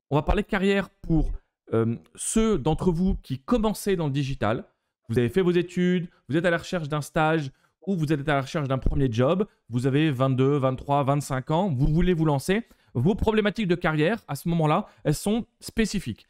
On va parler de carrière pour ceux d'entre vous qui commençaient dans le digital. Vous avez fait vos études, vous êtes à la recherche d'un stage ou vous êtes à la recherche d'un premier job. Vous avez 22, 23, 25 ans, vous voulez vous lancer. Vos problématiques de carrière, à ce moment-là, elles sont spécifiques.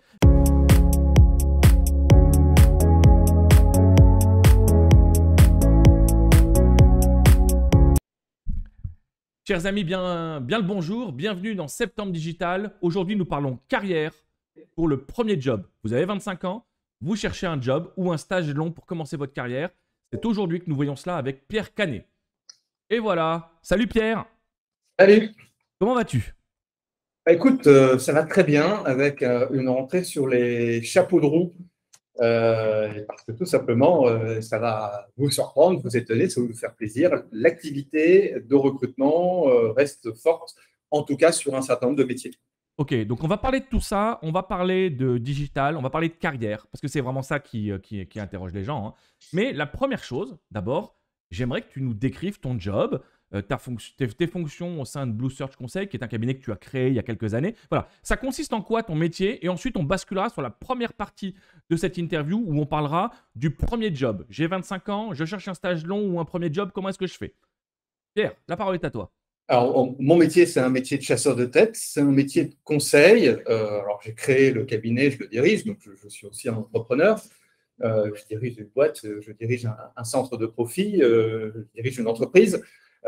Chers amis, bien le bonjour, bienvenue dans Septembre Digital. Aujourd'hui, nous parlons carrière pour le premier job. Vous avez 25 ans, vous cherchez un job ou un stage long pour commencer votre carrière. C'est aujourd'hui que nous voyons cela avec Pierre Canet. Et voilà, salut Pierre. Salut. Comment vas-tu? Écoute, ça va très bien avec une rentrée sur les chapeaux de roue. Parce que tout simplement, ça va vous surprendre, vous étonner, ça va vous faire plaisir. L'activité de recrutement reste forte, en tout cas sur un certain nombre de métiers. Ok, donc on va parler de tout ça, on va parler de digital, on va parler de carrière, parce que c'est vraiment ça qui interroge les gens, hein. Mais la première chose, d'abord, j'aimerais que tu nous décrives ton job, tes fonctions au sein de Blue Search Conseil, qui est un cabinet que tu as créé il y a quelques années. Voilà, ça consiste en quoi ton métier? Et ensuite, on basculera sur la première partie de cette interview où on parlera du premier job. J'ai 25 ans, je cherche un stage long ou un premier job, comment est-ce que je fais? Pierre, la parole est à toi. Alors, mon métier, c'est un métier de chasseur de tête, c'est un métier de conseil. Alors, j'ai créé le cabinet, je le dirige, donc je suis aussi un entrepreneur. Je dirige une boîte, je dirige un centre de profit, je dirige une entreprise.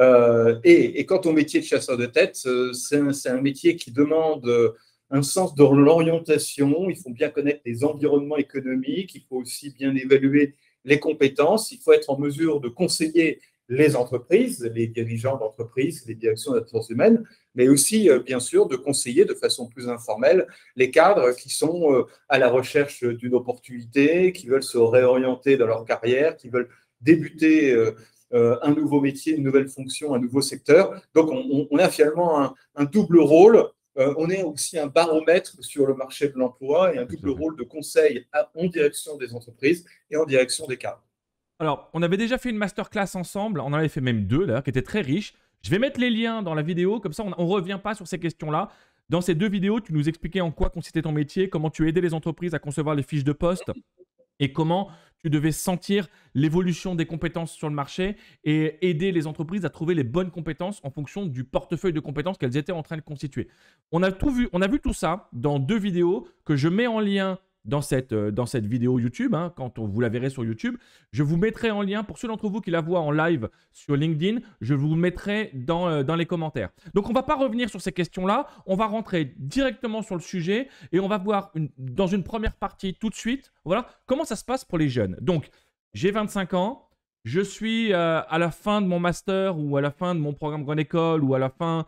Et quant au métier de chasseur de tête, c'est un métier qui demande un sens de l'orientation. Il faut bien connaître les environnements économiques, il faut aussi bien évaluer les compétences, il faut être en mesure de conseiller les entreprises, les dirigeants d'entreprises, les directions des ressources humaines, mais aussi, bien sûr, de conseiller de façon plus informelle les cadres qui sont à la recherche d'une opportunité, qui veulent se réorienter dans leur carrière, qui veulent débuter un nouveau métier, une nouvelle fonction, un nouveau secteur. Donc, on a finalement un double rôle. On est aussi un baromètre sur le marché de l'emploi et un double rôle de conseil en direction des entreprises et en direction des cadres. Alors, on avait déjà fait une masterclass ensemble, on en avait fait même deux d'ailleurs, qui étaient très riches. Je vais mettre les liens dans la vidéo, comme ça on ne revient pas sur ces questions-là. Dans ces deux vidéos, tu nous expliquais en quoi consistait ton métier, comment tu aidais les entreprises à concevoir les fiches de poste et comment tu devais sentir l'évolution des compétences sur le marché et aider les entreprises à trouver les bonnes compétences en fonction du portefeuille de compétences qu'elles étaient en train de constituer. On a vu tout ça dans deux vidéos que je mets en lien dans cette vidéo YouTube, hein, quand vous la verrez sur YouTube. Je vous mettrai en lien, pour ceux d'entre vous qui la voient en live sur LinkedIn, je vous mettrai dans les commentaires. Donc, on ne va pas revenir sur ces questions-là. On va rentrer directement sur le sujet et on va voir dans une première partie tout de suite, voilà, comment ça se passe pour les jeunes. Donc, j'ai 25 ans. Je suis à la fin de mon master ou à la fin de mon programme Grande École ou à la fin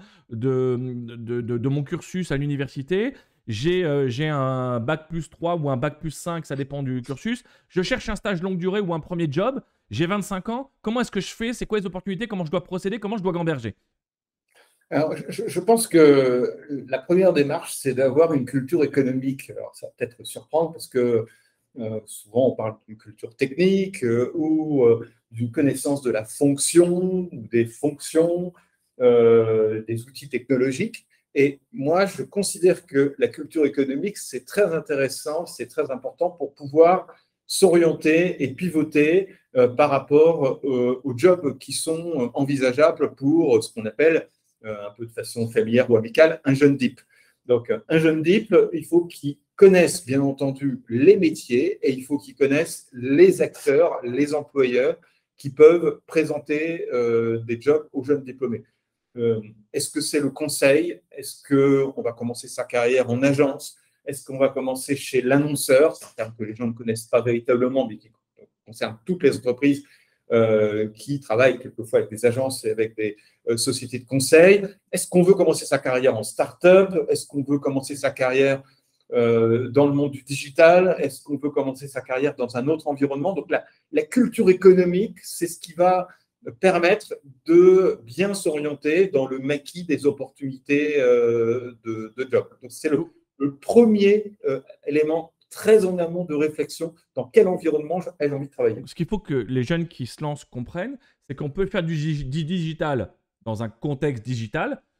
de mon cursus à l'université. J'ai un bac plus 3 ou un bac plus 5, ça dépend du cursus. Je cherche un stage longue durée ou un premier job. J'ai 25 ans. Comment est-ce que je fais? C'est quoi les opportunités? Comment je dois procéder? Comment je dois gamberger? Alors, je pense que la première démarche, c'est d'avoir une culture économique. Alors, ça va peut-être surprendre parce que souvent, on parle d'une culture technique ou d'une connaissance de la fonction ou des fonctions, des outils technologiques. Et moi, je considère que la culture économique, c'est très intéressant, c'est très important pour pouvoir s'orienter et pivoter par rapport aux jobs qui sont envisageables pour ce qu'on appelle, un peu de façon familière ou amicale, un jeune DIP. Donc, un jeune DIP, il faut qu'il connaisse bien entendu les métiers et il faut qu'ils connaissent les acteurs, les employeurs qui peuvent présenter des jobs aux jeunes diplômés. Est-ce que c'est le conseil? Est-ce qu'on va commencer sa carrière en agence? Est-ce qu'on va commencer chez l'annonceur? C'est un terme que les gens ne connaissent pas véritablement, mais qui concerne toutes les entreprises qui travaillent quelquefois avec des agences et avec des sociétés de conseil. Est-ce qu'on veut commencer sa carrière en start-up? Est-ce qu'on veut commencer sa carrière dans le monde du digital? Est-ce qu'on veut commencer sa carrière dans un autre environnement? Donc, la culture économique, c'est ce qui va permettre de bien s'orienter dans le maquis des opportunités de job. Donc, c'est le premier élément très en amont de réflexion dans quel environnement ai-je envie de travailler. Ce qu'il faut que les jeunes qui se lancent comprennent, c'est qu'on peut faire du digital dans un contexte digital,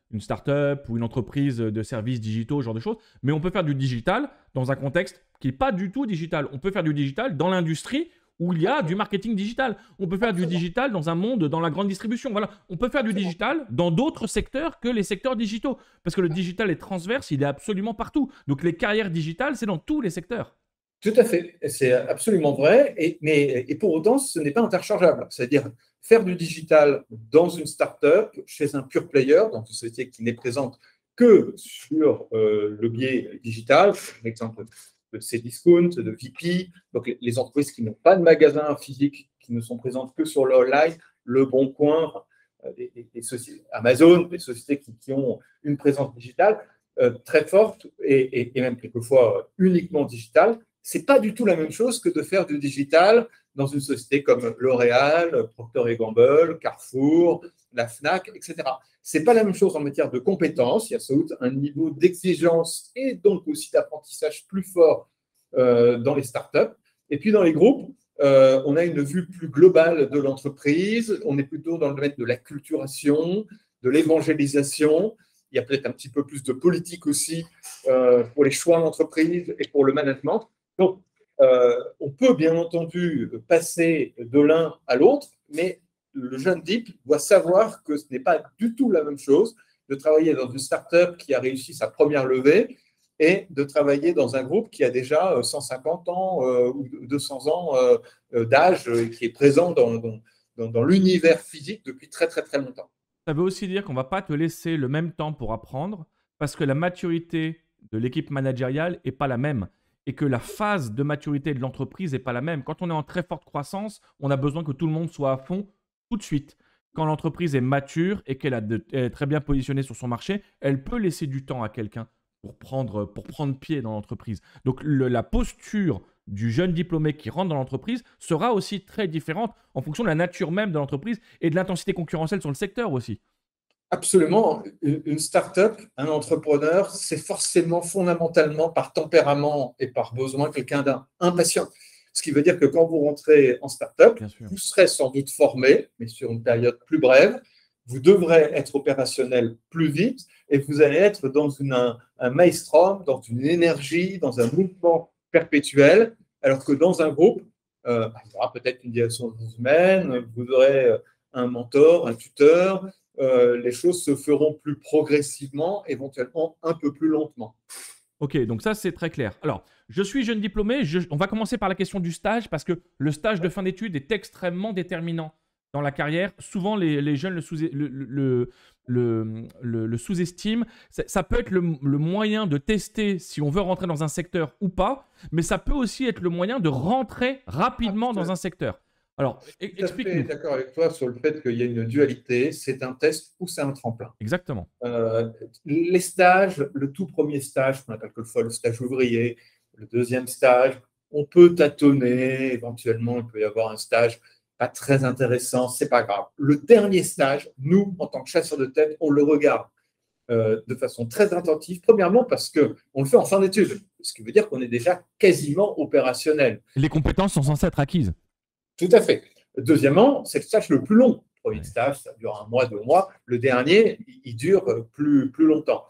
une start-up ou une entreprise de services digitaux, ce genre de choses. Mais on peut faire du digital dans un contexte qui n'est pas du tout digital. On peut faire du digital dans l'industrie où il y a du marketing digital. On peut faire du digital dans un monde, dans la grande distribution. Voilà. On peut faire du digital dans d'autres secteurs que les secteurs digitaux. Parce que le digital est transverse, il est absolument partout. Donc les carrières digitales, c'est dans tous les secteurs. Tout à fait, c'est absolument vrai, et pour autant, ce n'est pas interchangeable. C'est-à-dire faire du digital dans une start-up, chez un pure player, dans une société qui n'est présente que sur le biais digital, par exemple de Cdiscount, de VP, donc les entreprises qui n'ont pas de magasin physique, qui ne sont présentes que sur le online, Le Bon Coin, Amazon, des sociétés qui ont une présence digitale très forte et même quelquefois uniquement digitale. C'est pas du tout la même chose que de faire du digital dans une société comme L'Oréal, Procter & Gamble, Carrefour, la Fnac, etc. C'est pas la même chose en matière de compétences. Il y a sans doute un niveau d'exigence et donc aussi d'apprentissage plus fort dans les startups. Et puis dans les groupes, on a une vue plus globale de l'entreprise. On est plutôt dans le domaine de l'acculturation, de l'évangélisation. Il y a peut-être un petit peu plus de politique aussi pour les choix d'entreprise et pour le management. Donc, on peut bien entendu passer de l'un à l'autre, mais le jeune DIP doit savoir que ce n'est pas du tout la même chose de travailler dans une start-up qui a réussi sa première levée et de travailler dans un groupe qui a déjà 150 ans ou 200 ans d'âge et qui est présent dans l'univers physique depuis très, très, très longtemps. Ça veut aussi dire qu'on ne va pas te laisser le même temps pour apprendre parce que la maturité de l'équipe managériale n'est pas la même et que la phase de maturité de l'entreprise n'est pas la même. Quand on est en très forte croissance, on a besoin que tout le monde soit à fond tout de suite. Quand l'entreprise est mature et qu'elle est très bien positionnée sur son marché, elle peut laisser du temps à quelqu'un pour prendre pied dans l'entreprise. Donc la posture du jeune diplômé qui rentre dans l'entreprise sera aussi très différente en fonction de la nature même de l'entreprise et de l'intensité concurrentielle sur le secteur aussi. Absolument. Une start-up, un entrepreneur, c'est forcément fondamentalement par tempérament et par besoin quelqu'un d'impatient. Ce qui veut dire que quand vous rentrez en start-up, vous serez sans doute formé, mais sur une période plus brève. Vous devrez être opérationnel plus vite et vous allez être dans un maelstrom, dans une énergie, dans un mouvement perpétuel, alors que dans un groupe, il y aura peut-être une direction humaine, vous aurez un mentor, un tuteur, les choses se feront plus progressivement, éventuellement un peu plus lentement. Ok, donc ça c'est très clair. Alors, je suis jeune diplômé, on va commencer par la question du stage parce que le stage de fin d'études est extrêmement déterminant dans la carrière. Souvent, les jeunes le sous-estiment. Ça peut être le moyen de tester si on veut rentrer dans un secteur ou pas, mais ça peut aussi être le moyen de rentrer rapidement dans un secteur. Alors, explique-nous. Je suis d'accord avec toi sur le fait qu'il y a une dualité, c'est un test ou c'est un tremplin. Exactement. Les stages, le tout premier stage, qu'on appelle quelquefois le stage ouvrier, le deuxième stage, on peut tâtonner, éventuellement il peut y avoir un stage pas très intéressant, c'est pas grave. Le dernier stage, nous, en tant que chasseurs de tête, on le regarde de façon très attentive. Premièrement, parce qu'on le fait en fin d'études, ce qui veut dire qu'on est déjà quasiment opérationnel. Les compétences sont censées être acquises. Tout à fait. Deuxièmement, c'est le stage le plus long. Le premier stage, ça dure 1 mois, 2 mois. Le dernier, il dure plus longtemps.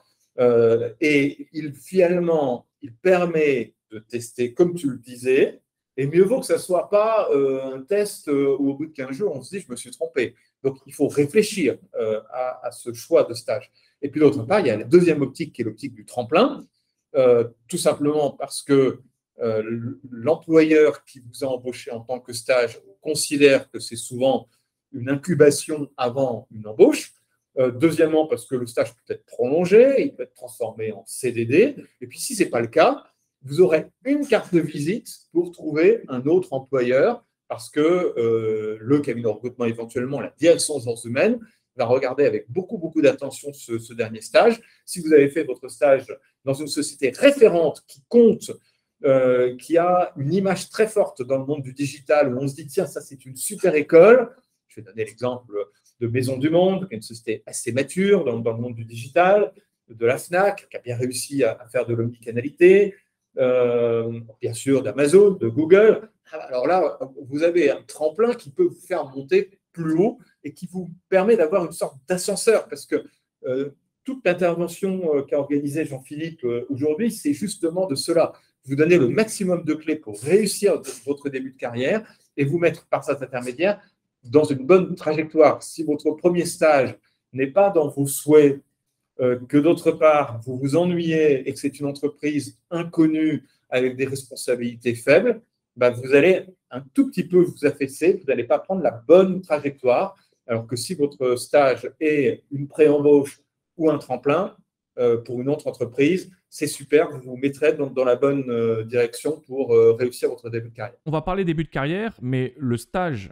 Et finalement, il permet de tester, comme tu le disais, et mieux vaut que ce ne soit pas un test où au bout de 15 jours, on se dit « je me suis trompé ». Donc, il faut réfléchir à ce choix de stage. Et puis, d'autre part, il y a la deuxième optique qui est l'optique du tremplin, tout simplement parce que l'employeur qui vous a embauché en tant que stage considère que c'est souvent une incubation avant une embauche. Deuxièmement, parce que le stage peut être prolongé, il peut être transformé en CDD. Et puis, si ce n'est pas le cas, vous aurez une carte de visite pour trouver un autre employeur parce que le cabinet de recrutement, éventuellement la direction des ressources humaines, va regarder avec beaucoup, beaucoup d'attention ce dernier stage. Si vous avez fait votre stage dans une société référente qui compte, qui a une image très forte dans le monde du digital, où on se dit, tiens, ça c'est une super école. Je vais donner l'exemple de Maison du Monde, qui est une société assez mature dans le monde du digital, de la Fnac, qui a bien réussi à faire de l'omnicanalité, bien sûr d'Amazon, de Google. Alors là, vous avez un tremplin qui peut vous faire monter plus haut et qui vous permet d'avoir une sorte d'ascenseur, parce que toute l'intervention qu'a organisée Jean-Philippe aujourd'hui, c'est justement de cela. Vous donner le maximum de clés pour réussir votre début de carrière et vous mettre par cet intermédiaire dans une bonne trajectoire. Si votre premier stage n'est pas dans vos souhaits, que d'autre part, vous vous ennuyez et que c'est une entreprise inconnue avec des responsabilités faibles, bah, vous allez un tout petit peu vous affaisser, vous n'allez pas prendre la bonne trajectoire, alors que si votre stage est une pré-embauche ou un tremplin pour une autre entreprise, c'est super, vous vous mettrez dans la bonne direction pour réussir votre début de carrière. On va parler début de carrière, mais le stage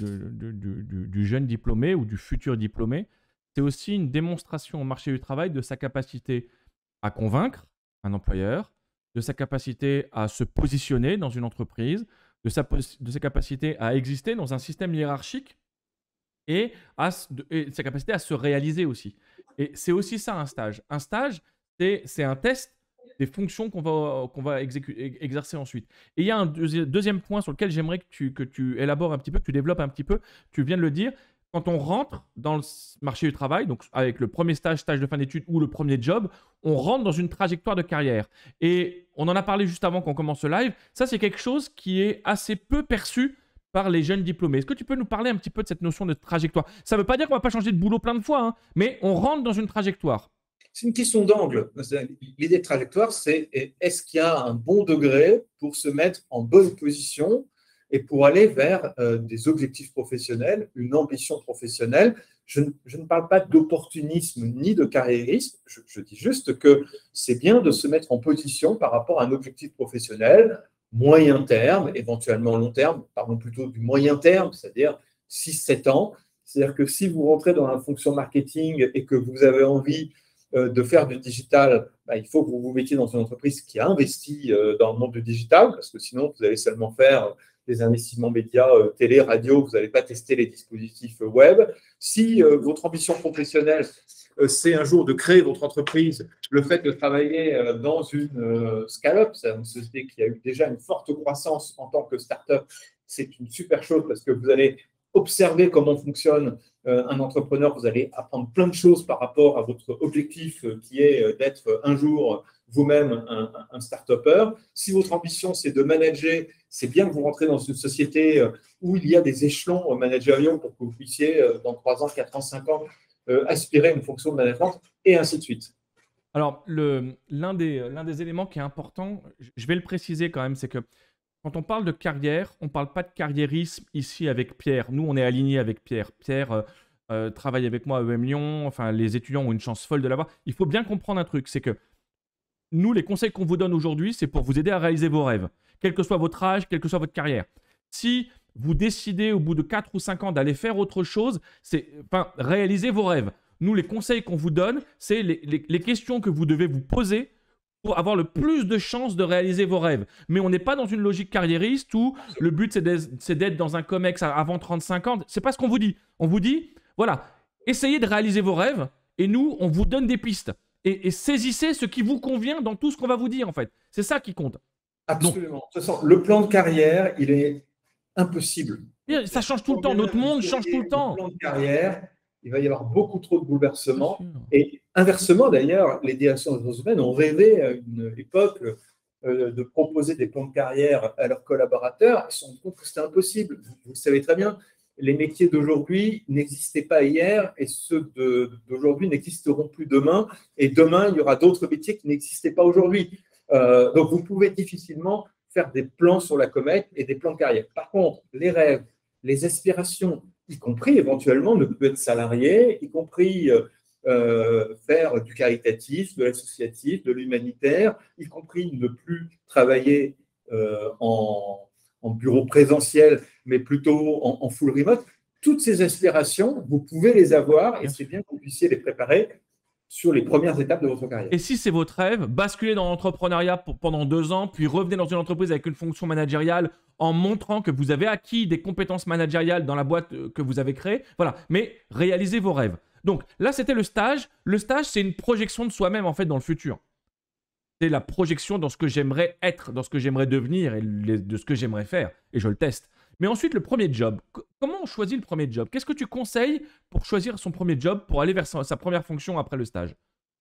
du jeune diplômé ou du futur diplômé, c'est aussi une démonstration au marché du travail de sa capacité à convaincre un employeur, de sa capacité à se positionner dans une entreprise, de sa capacité à exister dans un système hiérarchique et de sa capacité à se réaliser aussi. Et c'est aussi ça un stage. Un stage, c'est un test des fonctions qu'on va exercer ensuite. Et il y a un deuxième point sur lequel j'aimerais que tu élabores un petit peu, que tu développes un petit peu. Tu viens de le dire. Quand on rentre dans le marché du travail, donc avec le premier stage de fin d'études ou le premier job, on rentre dans une trajectoire de carrière. Et on en a parlé juste avant qu'on commence le live. Ça, c'est quelque chose qui est assez peu perçu par les jeunes diplômés. Est-ce que tu peux nous parler un petit peu de cette notion de trajectoire? Ça ne veut pas dire qu'on ne va pas changer de boulot plein de fois, hein, mais on rentre dans une trajectoire. C'est une question d'angle. L'idée de trajectoire, c'est est-ce qu'il y a un bon degré pour se mettre en bonne position et pour aller vers des objectifs professionnels, une ambition professionnelle. Je ne parle pas d'opportunisme ni de carriérisme, je dis juste que c'est bien de se mettre en position par rapport à un objectif professionnel, moyen terme, éventuellement long terme, parlons plutôt du moyen terme, c'est-à-dire 6-7 ans. C'est-à-dire que si vous rentrez dans la fonction marketing et que vous avez envie de faire du digital, bah, il faut que vous vous mettiez dans une entreprise qui a investi dans le monde du digital, parce que sinon, vous allez seulement faire des investissements médias, télé, radio, vous n'allez pas tester les dispositifs web. Si votre ambition professionnelle, c'est un jour de créer votre entreprise, le fait de travailler dans une scale-up, c'est une société qui a eu déjà une forte croissance en tant que start-up, c'est une super chose parce que vous allez observer comment fonctionne un entrepreneur, vous allez apprendre plein de choses par rapport à votre objectif qui est d'être un jour vous-même un start-upper. Si votre ambition, c'est de manager, c'est bien que vous rentrez dans une société où il y a des échelons managériaux pour que vous puissiez, dans 3 ans, 4 ans, 5 ans, aspirer à une fonction de management et ainsi de suite. Alors, l'un des éléments qui est important, je vais le préciser quand même, c'est que quand on parle de carrière, on ne parle pas de carriérisme ici avec Pierre. Nous, on est alignés avec Pierre. Pierre travaille avec moi à EM Lyon. Enfin, les étudiants ont une chance folle de l'avoir. Il faut bien comprendre un truc, c'est que nous, les conseils qu'on vous donne aujourd'hui, c'est pour vous aider à réaliser vos rêves, quel que soit votre âge, quelle que soit votre carrière. Si vous décidez au bout de 4 ou 5 ans d'aller faire autre chose, réaliser vos rêves. Nous, les conseils qu'on vous donne, c'est les questions que vous devez vous poser pour avoir le plus de chances de réaliser vos rêves. Mais on n'est pas dans une logique carriériste où le but, c'est d'être dans un COMEX avant 35 ans. Ce n'est pas ce qu'on vous dit. On vous dit, voilà, essayez de réaliser vos rêves et nous, on vous donne des pistes. Et saisissez ce qui vous convient dans tout ce qu'on va vous dire, en fait. C'est ça qui compte. Absolument. De toute façon, le plan de carrière, il est impossible. Ça change tout le temps. Notre monde change tout le temps. Le plan de carrière, il va y avoir beaucoup trop de bouleversements. Et inversement, d'ailleurs, les directions des ressources humaines ont rêvé à une époque de proposer des plans de carrière à leurs collaborateurs. Ils se sont rendus compte que c'était impossible. Vous le savez très bien, les métiers d'aujourd'hui n'existaient pas hier et ceux d'aujourd'hui n'existeront plus demain. Et demain, il y aura d'autres métiers qui n'existaient pas aujourd'hui. Donc, vous pouvez difficilement faire des plans sur la comète et des plans de carrière. Par contre, les rêves, les aspirations, y compris éventuellement ne plus être salarié, y compris faire du caritatif, de l'associatif, de l'humanitaire, y compris ne plus travailler en bureau présentiel, mais plutôt en full remote. Toutes ces aspirations, vous pouvez les avoir et c'est bien que vous puissiez les préparer sur les premières étapes de votre carrière. Et si c'est votre rêve, basculez dans l'entrepreneuriat pendant 2 ans, puis revenez dans une entreprise avec une fonction managériale en montrant que vous avez acquis des compétences managériales dans la boîte que vous avez créée. Voilà, mais réalisez vos rêves. Donc là, c'était le stage. Le stage, c'est une projection de soi-même en fait dans le futur. C'est la projection dans ce que j'aimerais être, dans ce que j'aimerais devenir et de ce que j'aimerais faire. Et je le teste. Mais ensuite, le premier job. Comment on choisit le premier job? Qu'est-ce que tu conseilles pour choisir son premier job, pour aller vers sa première fonction après le stage?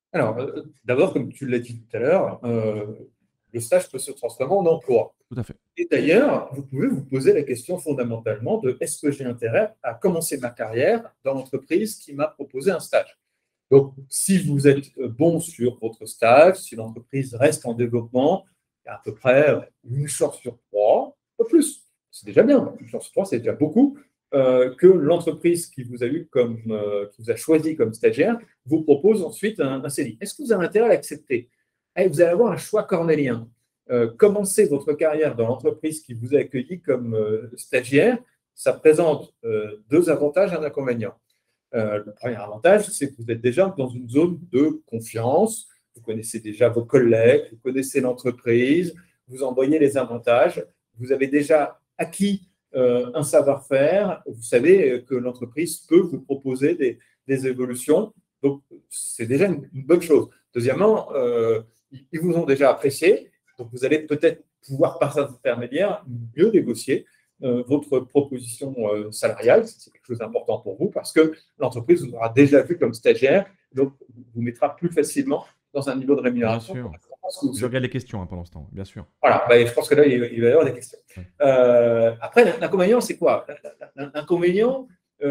Alors, d'abord, comme tu l'as dit tout à l'heure, le stage peut se transformer en emploi. Tout à fait. Et d'ailleurs, vous pouvez vous poser la question fondamentalement de est-ce que j'ai intérêt à commencer ma carrière dans l'entreprise qui m'a proposé un stage? Donc, si vous êtes bon sur votre stage, si l'entreprise reste en développement, il y a à peu près une chance sur trois, pas plus. C'est déjà bien. Une chance sur trois, c'est déjà beaucoup que l'entreprise qui vous a qui vous a choisi comme stagiaire vous propose ensuite un CDI. Est-ce que vous avez intérêt à l'accepter? Vous allez avoir un choix cornélien. Commencer votre carrière dans l'entreprise qui vous a accueilli comme stagiaire, ça présente deux avantages et un inconvénient. Le premier avantage, c'est que vous êtes déjà dans une zone de confiance. Vous connaissez déjà vos collègues, vous connaissez l'entreprise, vous en voyez les avantages. Vous avez déjà acquis un savoir-faire. Vous savez que l'entreprise peut vous proposer des évolutions. Donc, c'est déjà une bonne chose. Deuxièmement, ils vous ont déjà apprécié. Donc, vous allez peut-être pouvoir, par cet intermédiaire, mieux négocier votre proposition salariale. C'est quelque chose d'important pour vous parce que l'entreprise vous aura déjà vu comme stagiaire, donc vous mettra plus facilement dans un niveau de rémunération. Bien sûr. Je regarde les questions pendant ce temps, bien sûr. Voilà, je pense que là, il va y avoir des questions. Après, l'inconvénient, c'est quoi? L'inconvénient,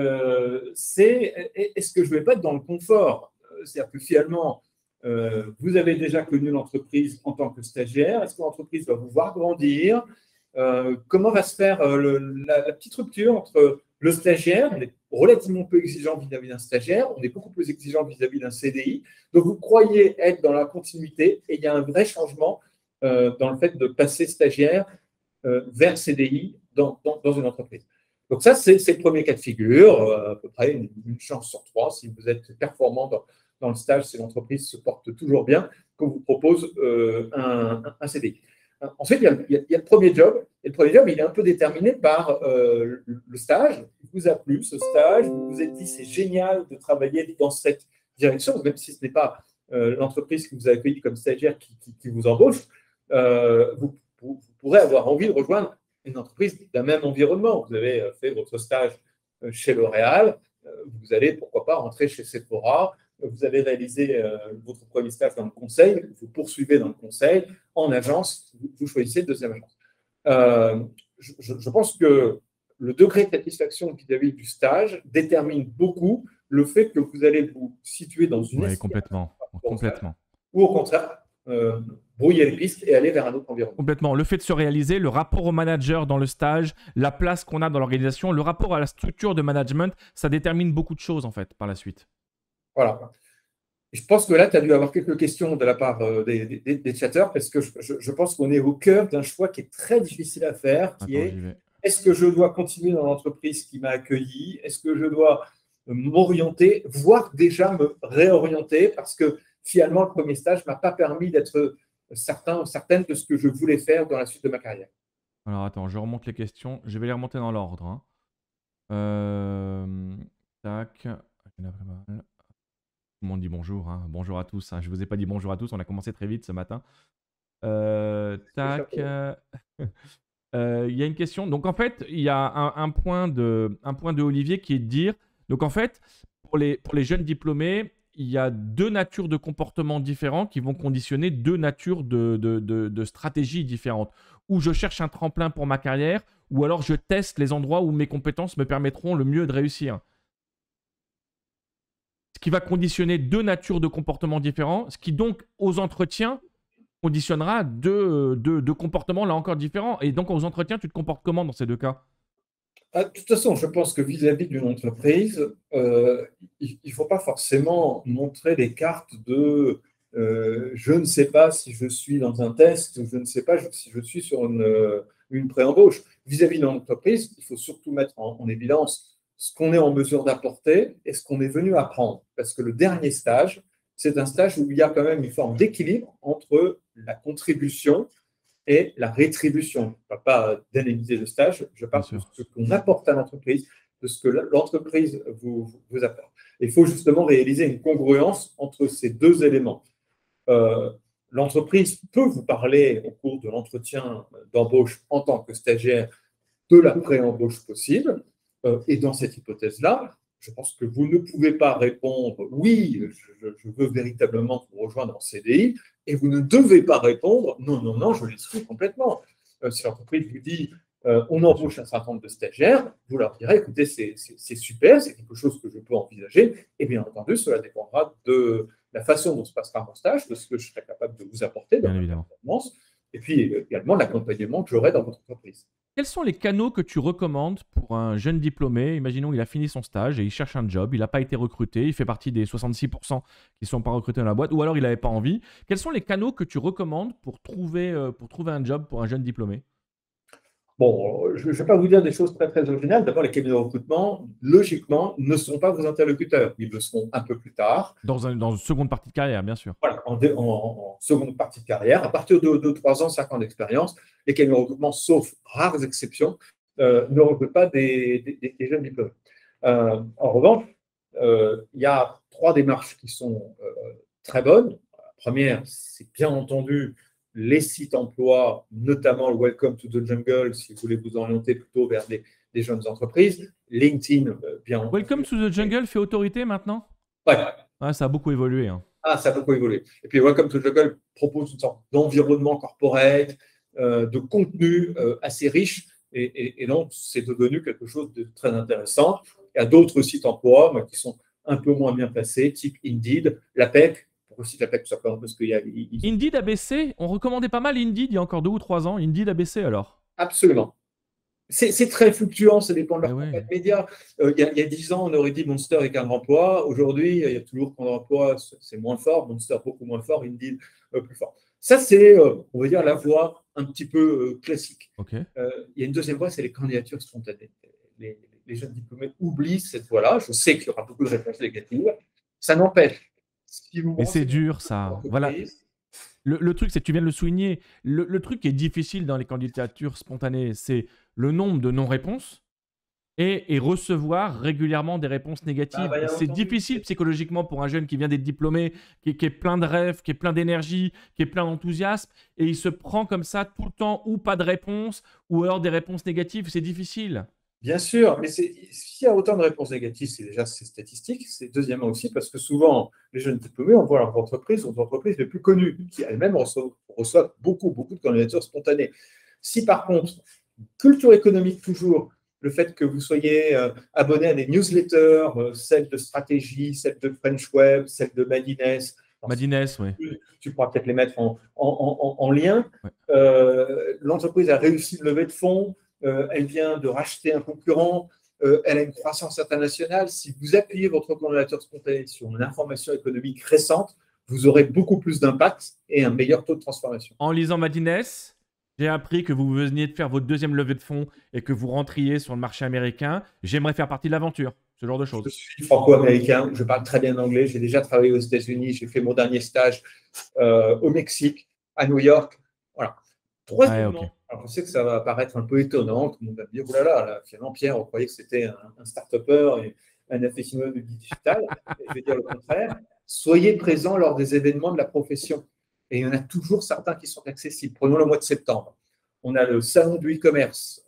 c'est est-ce que je ne vais pas être dans le confort? C'est-à-dire que finalement, vous avez déjà connu l'entreprise en tant que stagiaire. Est-ce que l'entreprise va vous voir grandir? Comment va se faire la petite rupture entre le stagiaire? On est relativement peu exigeant vis-à-vis d'un stagiaire, on est beaucoup plus exigeant vis-à-vis d'un CDI. Donc, vous croyez être dans la continuité et il y a un vrai changement dans le fait de passer stagiaire vers CDI dans une entreprise. Donc, ça, c'est le premier cas de figure, à peu près une chance sur trois. Si vous êtes performant dans le stage, si l'entreprise se porte toujours bien, qu'on vous propose un CDI. Ensuite, il y a le premier job. Et le premier job, il est un peu déterminé par le stage. Il vous a plu, ce stage. Vous vous êtes dit, c'est génial de travailler dans cette direction, même si ce n'est pas l'entreprise qui vous a accueilli comme stagiaire qui vous embauche. Vous pourrez avoir envie de rejoindre une entreprise d'un même environnement. Vous avez fait votre stage chez L'Oréal. Vous allez, pourquoi pas, rentrer chez Sephora. Vous avez réalisé votre premier stage dans le conseil, vous poursuivez dans le conseil, en agence, vous choisissez le deuxième agence. Je pense que le degré de satisfaction vis-à-vis du stage détermine beaucoup le fait que vous allez vous situer dans une complètement. Ou au contraire, brouiller les pistes et aller vers un autre environnement. Complètement. Le fait de se réaliser, le rapport au manager dans le stage, la place qu'on a dans l'organisation, le rapport à la structure de management, ça détermine beaucoup de choses en fait par la suite. Voilà. Je pense que là, tu as dû avoir quelques questions de la part des chatteurs parce que je pense qu'on est au cœur d'un choix qui est très difficile à faire, qui est est-ce que je dois continuer dans l'entreprise qui m'a accueilli? Est-ce que je dois m'orienter, voire déjà me réorienter parce que finalement, le premier stage ne m'a pas permis d'être certain ou certaine de ce que je voulais faire dans la suite de ma carrière. Alors, attends, je remonte les questions. Je vais les remonter dans l'ordre. Tac. Tout le monde dit bonjour. Bonjour à tous. Je ne vous ai pas dit bonjour à tous. On a commencé très vite ce matin. Tac. Il y a une question. Donc, en fait, il y a un point de Olivier qui est de dire, donc en fait, pour les jeunes diplômés, il y a deux natures de comportements différents qui vont conditionner deux natures de stratégies différentes. Ou je cherche un tremplin pour ma carrière, ou alors je teste les endroits où mes compétences me permettront le mieux de réussir. Ce qui va conditionner deux natures de comportements différents, ce qui donc aux entretiens conditionnera deux comportements là encore différents. Et donc aux entretiens, tu te comportes comment dans ces deux cas? De toute façon, je pense que vis-à-vis d'une entreprise, il ne faut pas forcément montrer des cartes de je ne sais pas si je suis dans un test, je ne sais pas si je suis sur une pré-embauche. Vis-à-vis d'une entreprise, il faut surtout mettre en évidence ce qu'on est en mesure d'apporter et ce qu'on est venu apprendre. Parce que le dernier stage, c'est un stage où il y a quand même une forme d'équilibre entre la contribution et la rétribution. Je ne parle pas d'indemniser le stage, je parle de ce qu'on apporte à l'entreprise, de ce que l'entreprise vous apporte. Il faut justement réaliser une congruence entre ces deux éléments. L'entreprise peut vous parler au cours de l'entretien d'embauche en tant que stagiaire de la pré-embauche possible. Et dans cette hypothèse-là, je pense que vous ne pouvez pas répondre oui, je veux véritablement vous rejoindre en CDI, et vous ne devez pas répondre non, non, non, je l'exclus complètement. Si l'entreprise vous dit on embauche un certain nombre de stagiaires, vous leur direz écoutez, c'est super, c'est quelque chose que je peux envisager, et bien entendu, cela dépendra de la façon dont se passera mon stage, de ce que je serai capable de vous apporter dans Bien ma évidemment. performance, et puis également l'accompagnement que j'aurai dans votre entreprise. Quels sont les canaux que tu recommandes pour un jeune diplômé? Imaginons il a fini son stage et il cherche un job, il n'a pas été recruté, il fait partie des 66% qui ne sont pas recrutés dans la boîte, ou alors il n'avait pas envie. Quels sont les canaux que tu recommandes pour trouver un job pour un jeune diplômé? Bon, je ne vais pas vous dire des choses très, très originales. D'abord, les cabinets de recrutement, logiquement, ne sont pas vos interlocuteurs. Ils le seront un peu plus tard. Dans une seconde partie de carrière, bien sûr. Voilà, en seconde partie de carrière, à partir de 2, 3 ans, 5 ans d'expérience, les cabinets de recrutement, sauf rares exceptions, ne recrutent pas des jeunes diplômés. En revanche, il y a 3 démarches qui sont très bonnes. La première, c'est bien entendu les sites emploi, notamment le Welcome to the Jungle, si vous voulez vous orienter plutôt vers des jeunes entreprises. LinkedIn, bien Welcome entendu. to the Jungle fait autorité maintenant? Ouais. Ouais, ça a beaucoup évolué. Hein. Ah, ça a beaucoup évolué. Et puis Welcome to the Jungle propose une sorte d'environnement corporate, de contenu assez riche, et donc c'est devenu quelque chose de très intéressant. Il y a d'autres sites emploi qui sont un peu moins bien placés, type Indeed, l'APEC, pour le site l'APEC, tout simplement parce qu'il y a… Indeed a baissé. On recommandait pas mal Indeed il y a encore 2 ou 3 ans. Indeed a baissé alors. Absolument. C'est très fluctuant, ça dépend de leur Eh campagne ouais. média. Il y a 10 ans, on aurait dit Monster et Cadre Emploi. Aujourd'hui, il y a toujours Cadre Emploi, c'est moins fort, Monster beaucoup moins fort, Indeed plus fort. Ça, c'est, on va dire, la voie un petit peu classique. Ok. Il y a une deuxième voie, c'est les candidatures spontanées. Les jeunes diplômés oublient cette voie-là. Je sais qu'il y aura beaucoup de réponses négatives. Ça n'empêche, si vous Mais c'est renseignez dur ça. Voilà. l'entreprise, Le truc, c'est que tu viens de le souligner. Le truc qui est difficile dans les candidatures spontanées, c'est le nombre de non-réponses et recevoir régulièrement des réponses négatives. Et bien c'est entendu, difficile psychologiquement pour un jeune qui vient d'être diplômé, qui est plein de rêves, qui est plein d'énergie, qui est plein d'enthousiasme, et il se prend comme ça tout le temps, ou pas de réponse, ou alors des réponses négatives. C'est difficile. bien sûr, mais s'il y a autant de réponses négatives, c'est statistique. C'est deuxièmement aussi parce que souvent, les jeunes diplômés envoient leurs entreprises aux entreprises les plus connues, qui elles-mêmes reçoivent beaucoup, beaucoup de candidatures spontanées. Si par contre, culture économique toujours, le fait que vous soyez abonné à des newsletters, celles de stratégie, celles de French Web, celles de Madines, Madines, oui. tu pourras peut-être les mettre en lien. Ouais. L'entreprise a réussi de lever de fonds, elle vient de racheter un concurrent, elle a une croissance internationale. Si vous appuyez votre candidature spontanée sur une information économique récente, vous aurez beaucoup plus d'impact et un meilleur taux de transformation. En lisant Madines, j'ai appris que vous veniez de faire votre deuxième levée de fonds et que vous rentriez sur le marché américain. J'aimerais faire partie de l'aventure, ce genre de choses. Je suis franco-américain, je parle très bien anglais, j'ai déjà travaillé aux États-Unis, j'ai fait mon dernier stage au Mexique, à New York. Voilà. Troisièmement, ok. alors je sais que ça va paraître un peu étonnant, tout le monde va me dire, oh là, finalement, Pierre, on croyait que c'était un start-upper et un aficionado du digital. Et je vais dire le contraire. Soyez présents lors des événements de la profession. Et il y en a toujours certains qui sont accessibles. Prenons le mois de septembre. On a le salon du e-commerce,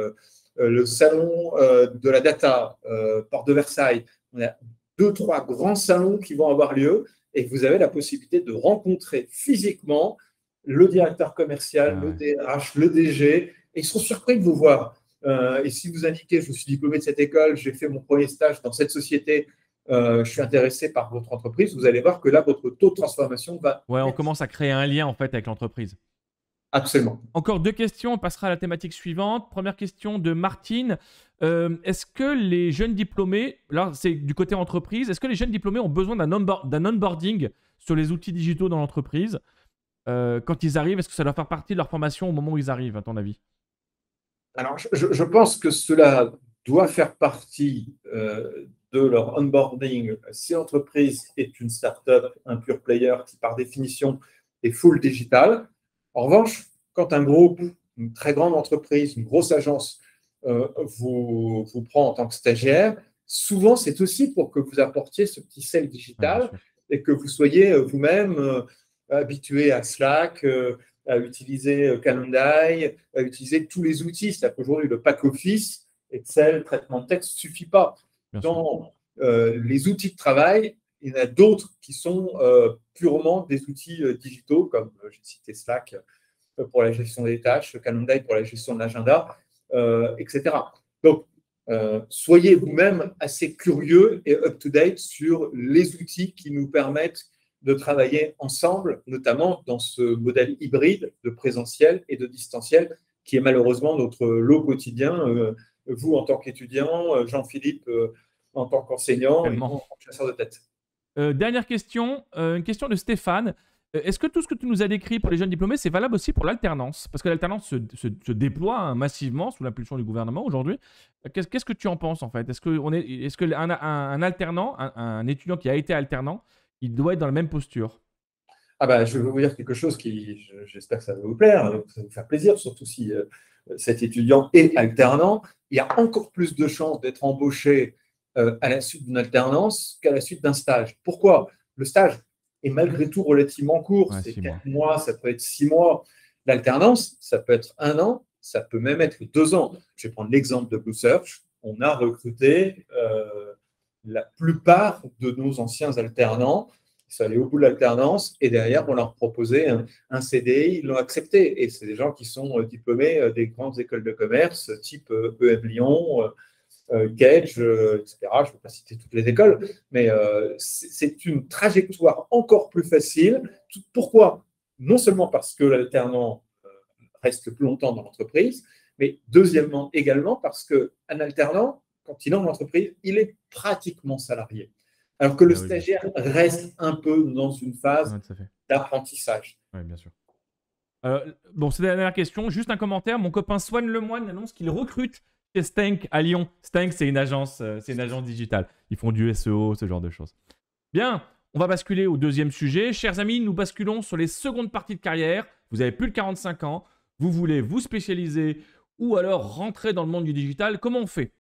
le salon de la data, Porte de Versailles. On a 2, 3 grands salons qui vont avoir lieu et vous avez la possibilité de rencontrer physiquement le directeur commercial, le DRH, le DG, et ils seront surpris de vous voir. Et si vous indiquez, je suis diplômé de cette école, j'ai fait mon premier stage dans cette société, je suis intéressé par votre entreprise, vous allez voir que là, votre taux de transformation va… Ouais, on commence à créer un lien en fait avec l'entreprise. Absolument. Encore 2 questions, on passera à la thématique suivante. Première question de Martine. Est-ce que les jeunes diplômés, là c'est du côté entreprise, est-ce que les jeunes diplômés ont besoin d'un onboarding sur les outils digitaux dans l'entreprise quand ils arrivent? Est-ce que ça doit faire partie de leur formation au moment où ils arrivent, à ton avis? Alors, je pense que cela doit faire partie de leur onboarding si l'entreprise est une start-up, un pure player qui, par définition, est full digital. En revanche, quand un groupe, une très grande entreprise, une grosse agence vous prend en tant que stagiaire, souvent, c'est aussi pour que vous apportiez ce petit sel digital et que vous soyez vous-même habitué à Slack, à utiliser Calendly, à utiliser tous les outils. C'est-à-dire qu'aujourd'hui, le pack Office, Excel, traitement de texte ne suffit pas. Dans les outils de travail, il y en a d'autres qui sont purement des outils digitaux, comme j'ai cité Slack pour la gestion des tâches, Calendly pour la gestion de l'agenda, etc. Donc, soyez vous-même assez curieux et up-to-date sur les outils qui nous permettent de travailler ensemble, notamment dans ce modèle hybride de présentiel et de distanciel, qui est malheureusement notre lot quotidien. Vous, en tant qu'étudiant, Jean-Philippe, en tant qu'enseignant, et moi, en tant que chasseur de tête. Dernière question, une question de Stéphane. Est-ce que tout ce que tu nous as décrit pour les jeunes diplômés, c'est valable aussi pour l'alternance? Parce que l'alternance se déploie massivement sous l'impulsion du gouvernement aujourd'hui. Qu'est-ce que tu en penses en fait? Est-ce qu'un alternant, un étudiant qui a été alternant, il doit être dans la même posture? Ah bah, je vais vous dire quelque chose qui, j'espère que ça va vous plaire, ça va vous faire plaisir, surtout si cet étudiant est alternant. Il y a encore plus de chances d'être embauché à la suite d'une alternance qu'à la suite d'un stage. Pourquoi? Le stage est malgré tout relativement court, Ouais, c'est 6 4 mois. mois, ça peut être 6 mois. L'alternance, ça peut être 1 an, ça peut même être 2 ans. Je vais prendre l'exemple de Blue Search. On a recruté la plupart de nos anciens alternants. Ils sont allés au bout de l'alternance et derrière, on leur proposait un CDI, ils l'ont accepté. Et c'est des gens qui sont diplômés des grandes écoles de commerce, type EM Lyon, Gage, etc. Je ne peux pas citer toutes les écoles, mais c'est une trajectoire encore plus facile. Pourquoi? Non seulement parce que l'alternant reste plus longtemps dans l'entreprise, mais deuxièmement également parce qu'un alternant, quand il est dans l'entreprise, il est pratiquement salarié. Alors que le stagiaire reste un peu dans une phase d'apprentissage. Oui, bien sûr. Bon, c'est la dernière question. Juste un commentaire. Mon copain Swan Lemoine annonce qu'il recrute chez Stank à Lyon. Stank, c'est une agence digitale. Ils font du SEO, ce genre de choses. Bien, on va basculer au deuxième sujet. Chers amis, nous basculons sur les secondes parties de carrière. Vous avez plus de 45 ans. Vous voulez vous spécialiser ou alors rentrer dans le monde du digital. Comment on fait?